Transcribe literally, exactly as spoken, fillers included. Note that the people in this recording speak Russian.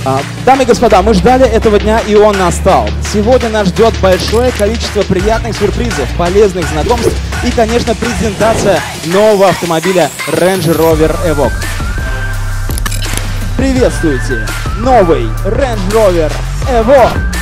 Дамы и господа, мы ждали этого дня, и он настал. Сегодня нас ждет большое количество приятных сюрпризов, полезных знакомств и, конечно, презентация нового автомобиля Range Rover Evoque. Приветствуйте! Новый Range Rover Evoque!